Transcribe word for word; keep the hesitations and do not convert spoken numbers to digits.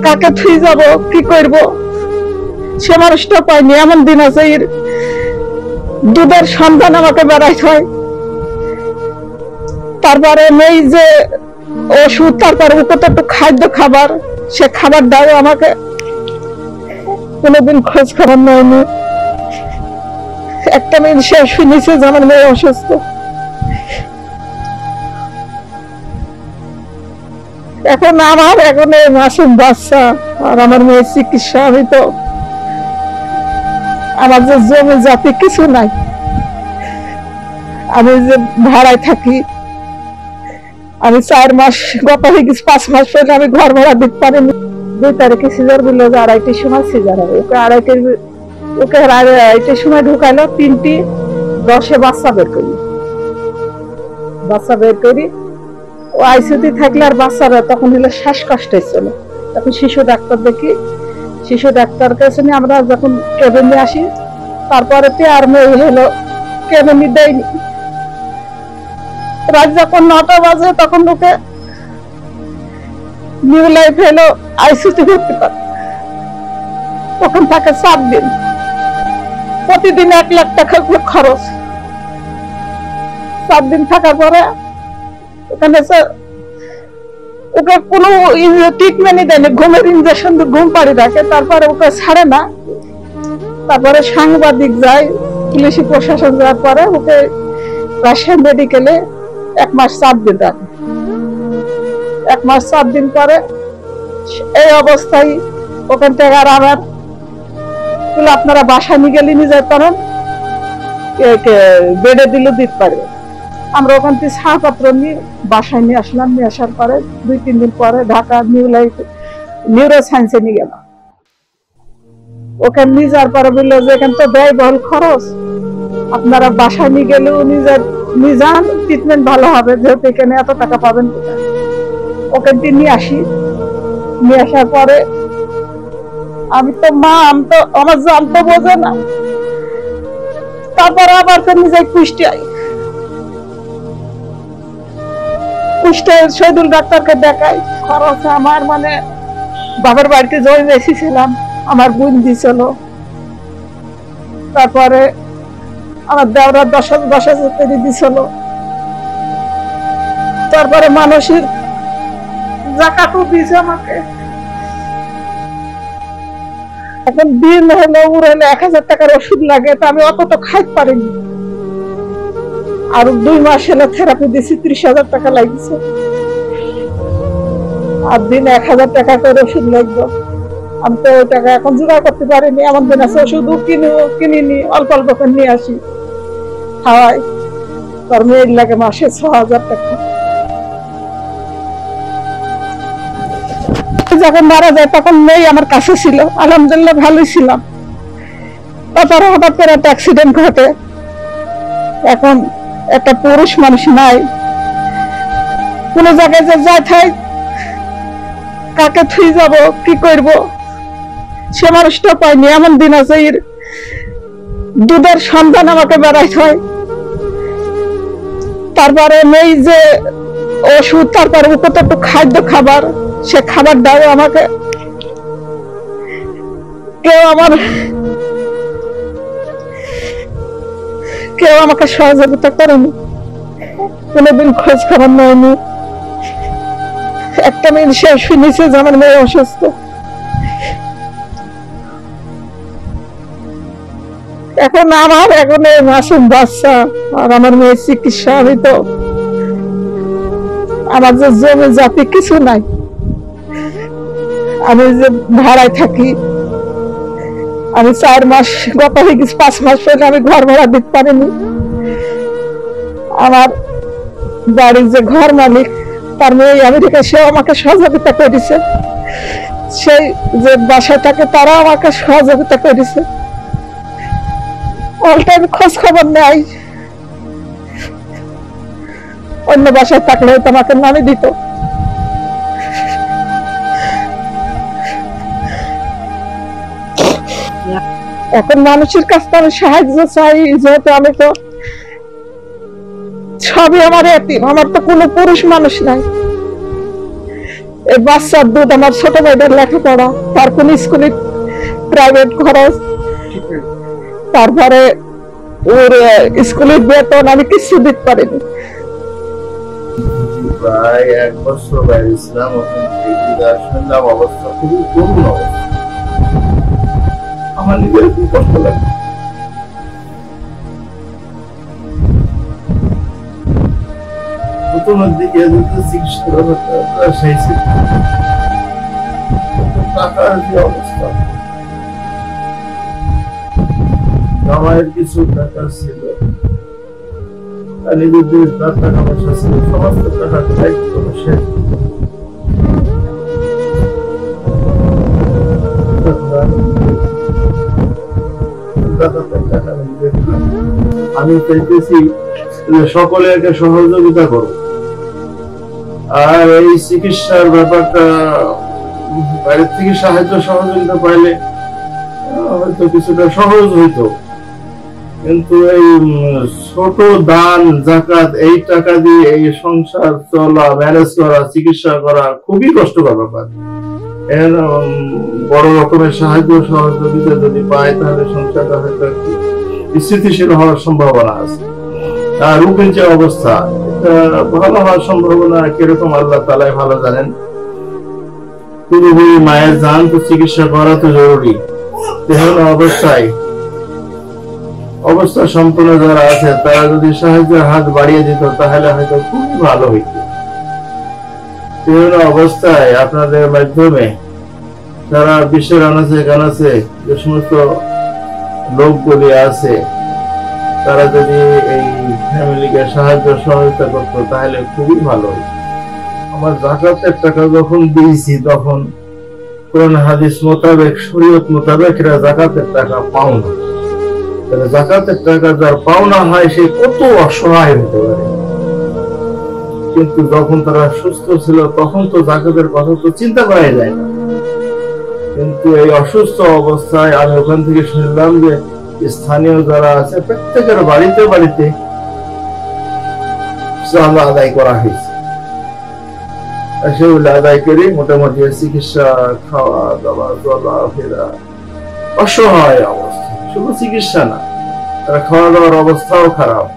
কাকে থুই যাব, কি করব, সে মানুষটা পাইনি। এমন দিন আছে দুধের সন্তান আমাকে বেড়াইতে হয়, তারপরে নেই যে ওষুধ, তারপরে কত একটু খাদ্য খাবার, সে খাবার দেয় আমাকে, কোনোদিন খোঁজ খবর নেয়নি। একটা মেয়ে সে শুনেছে যে আমার মেয়ে অসুস্থ। এখন আমার এখন মাসুম বাচ্চা আর আমার মেয়ের চিকিৎসা, আমি তো আমার যে জমি জাতি কিছু নাই, আমি যে ভাড়ায় থাকি, আমি চার মাস গত হয়ে গেছি, পাঁচ মাস পরে আমি ঘর ভাড়া দিতে পারিনি। দুই তারিখে সিজার বললো যে আড়াইটির সময় সিজার হবে, ওকে আড়াইটের ওকে আড়াইটের সময় ঢুকাইলো, তিনটি দশে বাচ্চা বের করি বাচ্চা বের করি ও আইসিইউতে থাকলে আর বাচ্চারা তখন হলো শ্বাসকষ্ট হচ্ছিল। তখন শিশু ডাক্তার দেখি, শিশু ডাক্তার কাছে নিয়ে আমরা যখন কেবিনে আসি, তারপরে আর মেয়ে হলো কেবিনে দেয়নি। রাত যখন নটা বাজে তখন ওকে নিউ লাইফ হলো আইসিইউতে ভর্তি করে, তখন থাকে সাত দিন, প্রতিদিন এক লাখ টাকা করে খরচ। সাত দিন থাকার পরে ওখানে ওকে কোনো ট্রিটমেন্টই দেয়নি, ঘুমের ইনজেকশন, ঘুম পাড়ি রাখে, তারপরে ওকে ছাড়ে না। তারপরে সাংবাদিক যায়, পুলিশি প্রশাসন যাওয়ার পরে ওকে রাজশাহী মেডিকেলে এক মাস চার দিন রাখে। এক মাস চার দিন পরে এই অবস্থায় ওখান থেকে আর আমার আপনারা বাসায় নিয়ে গেলে নিয়ে যেতে পারেন, বেডে দিলে দিতে পারবে। আমরা ওখান থেকে ছাড়পত্র নিয়ে বাসায় নিয়ে আসলাম। নিয়ে আসার পরে দুই তিন দিন পরে ঢাকা নিউ লাইফ নিউরো সায়েন্সে নিয়ে গেলাম। ওখানে নিয়ে যাওয়ার পরে বললো যে এখানে তো ব্যয়বহুল খরচ, আপনারা বাসায় নিয়ে গেলেও নিজের নিয়ে যান, ট্রিটমেন্ট ভালো হবে, যেহেতু এখানে এত টাকা পাবেন কোথায়। ওখান থেকে নিয়ে আসি। নিয়ে আসার পরে আমি তো মা, আমি তো আমার জান তো বোঝে না। তারপরে আবার তো নিজে কুষ্টিয়ায় কুষ্টিয়ায় শহীদুল ডাক্তারকে দেখাই। খরচ আমার মানে বাবার বাড়িতে জমি বেশিছিলাম, আমার বোন দিছিল, তারপরে আমার দেওরা দশ হাজার দশ হাজার করে দিছিল, তারপরে মানুষের জাকাতও দিয়েছে আমাকে। এখন দিন হলো উড়াইলে এক হাজার টাকার ওষুধ লাগে, তো আমি অত তো খাইতে পারিনি। আর দুই মাস হলে থেরাপি দিয়েছি, ত্রিশ হাজার টাকা লাগছে। আর দিন এক হাজার টাকা করে ওষুধ লাগবে, আমি তো ওই টাকা এখন জোগাড় করতে পারিনি। এমন দিন আছে ওষুধ কিনে কিনিনি, অল্প অল্প করে নিয়ে আসি, খাওয়াই। তার মেয়ের লাগে মাসে ছ হাজার টাকা। যখন মারা যায় তখন মেয়ে আমার কাছে ছিল, আলহামদুলিল্লাহ ভালোই ছিলাম। তারপরে হঠাৎ করে একটা অ্যাক্সিডেন্ট ঘটে। এখন একটা পুরুষ মানুষ নাই, কোন জায়গায় যে যাই থাই, কাকে থুই যাব, কি করব, সে মানুষটা পাইনি। এমন দিন আছে দুধের সন্তান আমাকে বেড়াইতে হয়, তারপরে নেই যে ওষুধ, তারপরে কত একটু খাদ্য খাবার, সে খাবার দেয় আমাকে। কেউ আমার কেউ আমাকে সহযোগিতা করেনি, কোনোদিন খোঁজ খবর নেয়নি। একটা মেয়ে সে শুনেছে যে আমার মেয়ে অসুস্থ। এখন আমার এখন মাসুম বাচ্চা আর আমার মেয়ের চিকিৎসা, আমি তো আমার যে জমি জাতি কিছু নাই, আমি যে ভাড়ায় থাকি, আমি চার মাস গত হয়ে গেছি, পাঁচ মাস পরে আমি ঘর ভাড়া দিতে পারিনি। আমার বাড়ির যে ঘর মালিক, তার মেয়ে আমেরিকা, সেও আমাকে সহযোগিতা করেছে। সেই যে বাসায় থাকে তারা আমাকে সহযোগিতা করেছে। অল টাইম খোঁজ খবর নেয়, অন্য বাসায় থাকলে তোমাকে নামে দিত। এখন মানুষের কাছ থেকে আমি সাহায্য চাই, যেহেতু আমি তো সবই আমার এতিম, আমার তো কোনো পুরুষ মানুষ নাই। এই বাচ্চার দুধ, আমার ছোট ভাইদের লেখাপড়া, তার কোন স্কুলে প্রাইভেট খরচ, তারপরে ওর স্কুলের বেতন আমি কিছু দিতে পারিনি। প্রায় এক বছর বাইরে ছিলাম, শুনলাম অবস্থা খুবই করুণ অবস্থা। আমার নিজের খুব কষ্ট লাগে। প্রথমের দিকে চিকিৎসা ব্যবস্থা সেই ছিল, টাকার যে অবস্থা, জামাইয়ের কিছু টাকা ছিল, নিজেদের টাকা পয়সা ছিল, সমস্ত টাকা দায়িত্ব শেষ। আমি চাইতেছি সকলে একে সহযোগিতা করো, আর এই চিকিৎসার ব্যাপারটা বাইরের থেকে সাহায্য সহযোগিতা পাইলে হয়তো কিছুটা সহজ হইতো, কিন্তু এই ছোট দান জাকাত এই টাকা দিয়ে এই সংসার চলা, ম্যানেজ করা, চিকিৎসা করা খুবই কষ্টকর ব্যাপার। এর বড় রকমের সাহায্য সহযোগিতা যদি পায় তাহলে সংসারটা হয়তো একটু স্থিতিশীল হওয়ার সম্ভাবনা আছে। আর রূপের যে অবস্থা, এটা ভালো হওয়ার সম্ভাবনা কিরকম আল্লাহ তাআলাই ভালো জানেন। পুরোপুরি মায়ের জান তো চিকিৎসা করা তো জরুরি। তেমন অবস্থায় অবস্থা সম্পন্ন যারা আছে তারা যদি সাহায্যের হাত বাড়িয়ে দিত তাহলে হয়তো খুবই ভালো হইত। তেমন অবস্থায় আপনাদের মাধ্যমে যারা বিশ্বের আনাচে কানাচে যে সমস্ত লোকগুলি আছে তারা যদি এই ফ্যামিলিকে সাহায্য সহায়তা করতো তাহলে খুবই ভালো হইত। আমার যাকাতের টাকা যখন দিয়েছি তখন কোরআন হাদিস মোতাবেক, শরীয়ত মোতাবেক এরা যাকাতের টাকা পাও না। তাহলে যাকাতের টাকা যার পাওনা হয় সে কত অসহায় হতে পারে। কিন্তু যখন তারা সুস্থ ছিল তখন তো যাকাতের কথা তো চিন্তা করাই যায় না। কিন্তু এই অসুস্থ অবস্থায় আমি ওখান থেকে শুনলাম যে স্থানীয় যারা আছে প্রত্যেকের বাড়িতে বাড়িতে চাঁদা আদায় করা হয়েছে। সেগুলো আদায় করে মোটামুটি চিকিৎসা, খাওয়া দাওয়া, চলাফেরা, অসহায় অবস্থা, শুধু চিকিৎসা না, তারা খাওয়া দাওয়ার অবস্থাও খারাপ।